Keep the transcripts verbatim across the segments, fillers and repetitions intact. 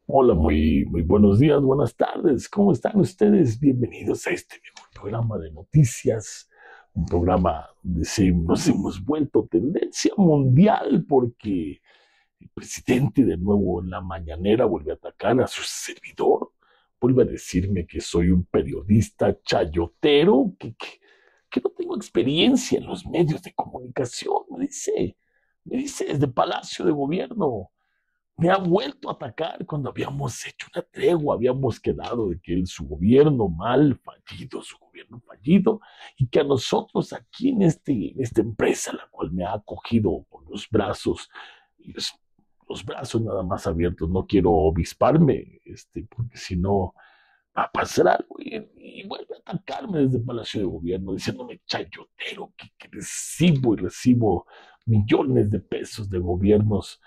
Hola, muy, muy buenos días, buenas tardes. ¿Cómo están ustedes? Bienvenidos a este nuevo programa de noticias, un programa donde se, nos hemos vuelto tendencia mundial porque el presidente de nuevo en la mañanera vuelve a atacar a su servidor, vuelve a decirme que soy un periodista chayotero, que, que, que no tengo experiencia en los medios de comunicación, me dice, me dice desde Palacio de Gobierno. Me ha vuelto a atacar cuando habíamos hecho una tregua, habíamos quedado de que él, su gobierno mal, fallido, su gobierno fallido, y que a nosotros aquí en, este, en esta empresa, la cual me ha acogido con los brazos, y los, los brazos nada más abiertos, no quiero obisparme, este, porque si no va a pasar algo, y, y vuelve a atacarme desde el Palacio de Gobierno, diciéndome chayotero, que, que recibo y recibo millones de pesos de gobiernos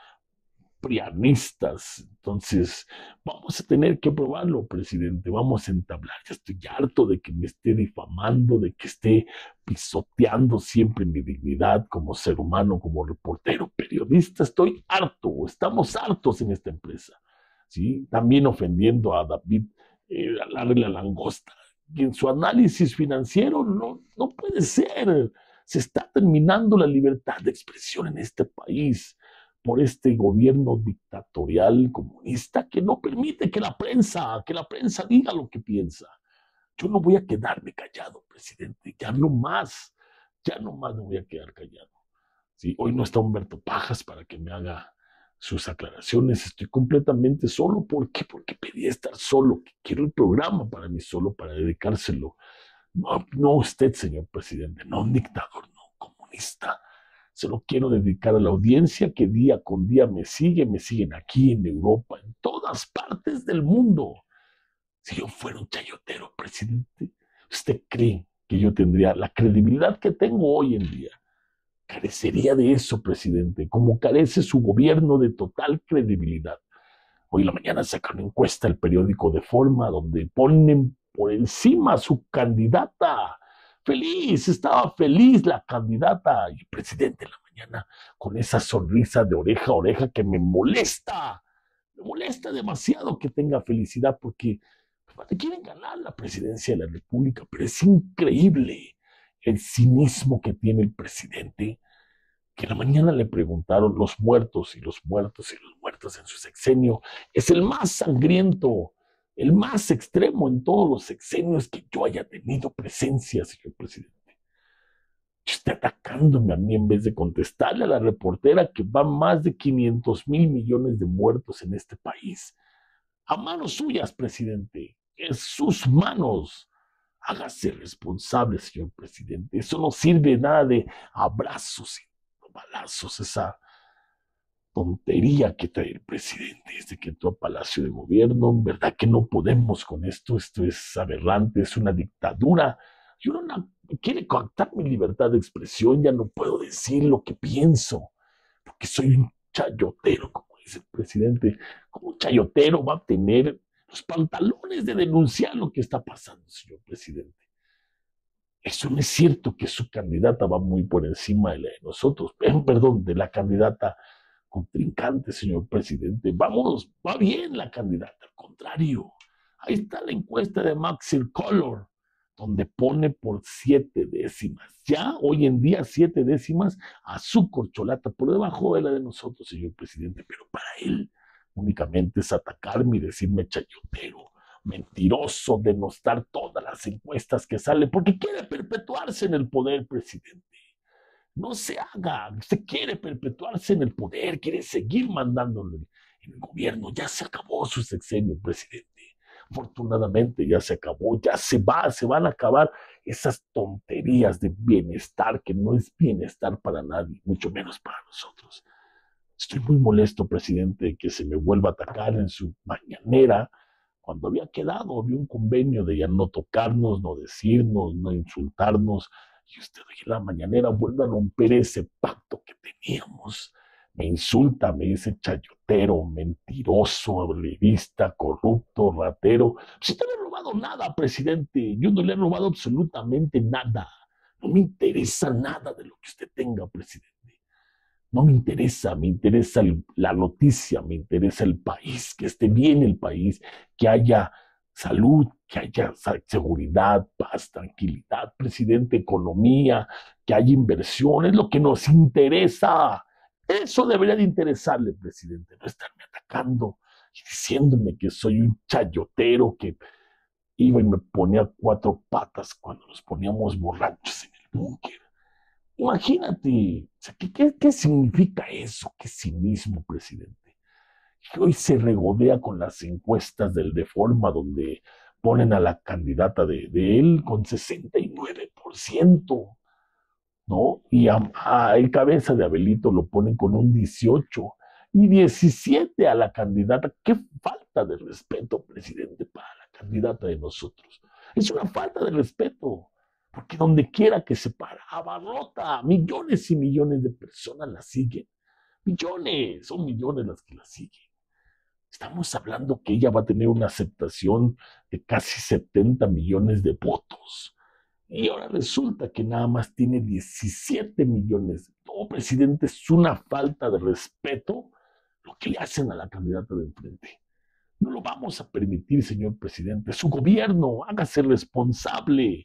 prianistas. Entonces, vamos a tener que probarlo, presidente. Vamos a entablar. Ya estoy harto de que me esté difamando, de que esté pisoteando siempre mi dignidad como ser humano, como reportero, periodista. Estoy harto, estamos hartos en esta empresa. ¿Sí? También ofendiendo a David eh, Larry la Langosta, que en su análisis financiero no, no puede ser. Se está terminando la libertad de expresión en este país por este gobierno dictatorial comunista que no permite que la prensa, que la prensa diga lo que piensa. Yo no voy a quedarme callado, presidente, ya no más, ya no más me voy a quedar callado. Sí, hoy no está Humberto Pajas para que me haga sus aclaraciones, estoy completamente solo. ¿Por qué? Porque pedí estar solo, que quiero el programa para mí solo, para dedicárselo. No, no usted, señor presidente, no un dictador, no comunista. Se lo quiero dedicar a la audiencia que día con día me sigue, me siguen aquí en Europa, en todas partes del mundo. Si yo fuera un chayotero, presidente, ¿usted cree que yo tendría la credibilidad que tengo hoy en día? Carecería de eso, presidente, como carece su gobierno de total credibilidad. Hoy en la mañana saca una encuesta el periódico de Forma donde ponen por encima a su candidata. Feliz, estaba feliz la candidata y el presidente en la mañana con esa sonrisa de oreja a oreja que me molesta. Me molesta demasiado que tenga felicidad porque le quieren ganar la presidencia de la República, pero es increíble el cinismo que tiene el presidente, que en la mañana le preguntaron los muertos y los muertos y los muertos en su sexenio. Es el más sangriento, el más extremo en todos los sexenios que yo haya tenido presencia, señor presidente. Usted atacándome a mí en vez de contestarle a la reportera que van más de quinientos mil millones de muertos en este país. A manos suyas, presidente, en sus manos. Hágase responsable, señor presidente. Eso no sirve nada de abrazos y balazos, esa tontería que trae el presidente desde que entró a Palacio de Gobierno. En verdad que no podemos con esto, esto es aberrante, es una dictadura. Y uno no quiere coartar mi libertad de expresión, ya no puedo decir lo que pienso, porque soy un chayotero, como dice el presidente. ¿Cómo un chayotero va a tener los pantalones de denunciar lo que está pasando, señor presidente? Eso no es cierto que su candidata va muy por encima de la de nosotros, eh, perdón, de la candidata contrincante, señor presidente. Vamos, va bien la candidata, al contrario. Ahí está la encuesta de Maxil Color, donde pone por siete décimas. Ya hoy en día siete décimas a su corcholata, por debajo de la de nosotros, señor presidente, pero para él únicamente es atacarme y decirme chayotero, mentiroso, denostar todas las encuestas que salen, porque quiere perpetuarse en el poder, presidente. No se haga, usted quiere perpetuarse en el poder, quiere seguir mandándole en el gobierno. Ya se acabó su sexenio, presidente. Afortunadamente ya se acabó, ya se va, se van a acabar esas tonterías de bienestar que no es bienestar para nadie, mucho menos para nosotros. Estoy muy molesto, presidente, de que se me vuelva a atacar en su mañanera cuando había quedado, había un convenio de ya no tocarnos, no decirnos, no insultarnos, y usted hoy en la mañanera vuelve a romper ese pacto que teníamos. Me insulta, me dice chayotero, mentiroso, revista, corrupto, ratero. Si usted no le ha robado nada, presidente, yo no le he robado absolutamente nada. No me interesa nada de lo que usted tenga, presidente. No me interesa, me interesa el- la noticia, me interesa el país, que esté bien el país, que haya salud, que haya sa- seguridad, paz, tranquilidad, presidente, economía, que haya inversión, es lo que nos interesa. Eso debería de interesarle, presidente, no estarme atacando y diciéndome que soy un chayotero, que iba y me ponía cuatro patas cuando nos poníamos borrachos en el búnker. Imagínate, o sea, ¿qué, qué, qué significa eso? ¿Qué cinismo, presidente? Que hoy se regodea con las encuestas del Deforma, donde ponen a la candidata de, de él con sesenta y nueve por ciento, ¿no? Y a, a el cabeza de Abelito lo ponen con un dieciocho y diecisiete a la candidata. Qué falta de respeto, presidente, para la candidata de nosotros. Es una falta de respeto, porque donde quiera que se para, abarrota, millones y millones de personas la siguen. Millones, son millones las que la siguen. Estamos hablando que ella va a tener una aceptación de casi setenta millones de votos. Y ahora resulta que nada más tiene diecisiete millones. No, presidente, es una falta de respeto lo que le hacen a la candidata de enfrente. No lo vamos a permitir, señor presidente. Su gobierno, hágase responsable.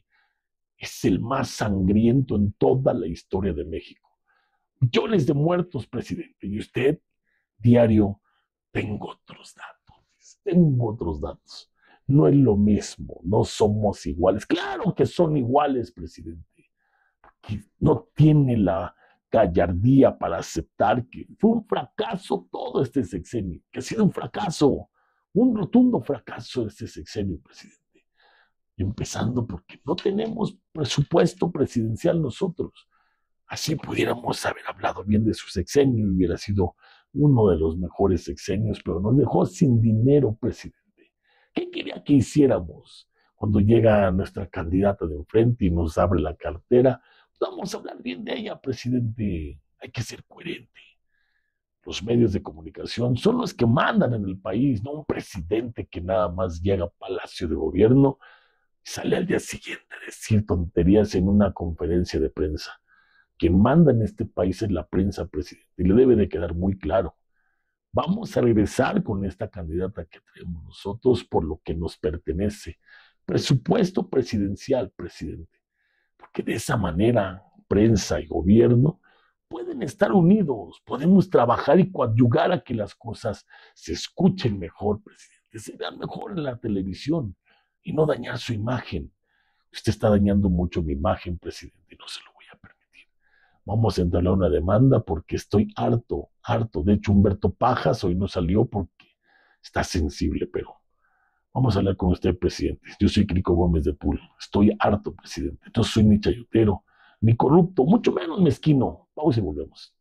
Es el más sangriento en toda la historia de México. Millones de muertos, presidente. Y usted, diario, tengo otros datos. Tengo otros datos. No es lo mismo, no somos iguales. Claro que son iguales, presidente, que no tiene la gallardía para aceptar que fue un fracaso todo este sexenio, que ha sido un fracaso, un rotundo fracaso este sexenio, presidente. Empezando porque no tenemos presupuesto presidencial nosotros. Así pudiéramos haber hablado bien de su sexenio y hubiera sido uno de los mejores sexenios, pero nos dejó sin dinero, presidente. ¿Qué quería que hiciéramos? Cuando llega nuestra candidata de enfrente y nos abre la cartera, pues vamos a hablar bien de ella, presidente. Hay que ser coherente. Los medios de comunicación son los que mandan en el país, no un presidente que nada más llega a Palacio de Gobierno y sale al día siguiente a decir tonterías en una conferencia de prensa. Quien manda en este país es la prensa, presidente, y le debe de quedar muy claro. Vamos a regresar con esta candidata que tenemos nosotros por lo que nos pertenece. Presupuesto presidencial, presidente. Porque de esa manera, prensa y gobierno pueden estar unidos, podemos trabajar y coadyugar a que las cosas se escuchen mejor, presidente, se vean mejor en la televisión y no dañar su imagen. Usted está dañando mucho mi imagen, presidente, y no se lo voy a permitir. Vamos a entablar una demanda porque estoy harto, harto. De hecho, Humberto Pajas hoy no salió porque está sensible, pero vamos a hablar con usted, presidente. Yo soy Crico Gómez de Pool. Estoy harto, presidente. No soy ni chayotero, ni corrupto, mucho menos mezquino. Vamos y volvemos.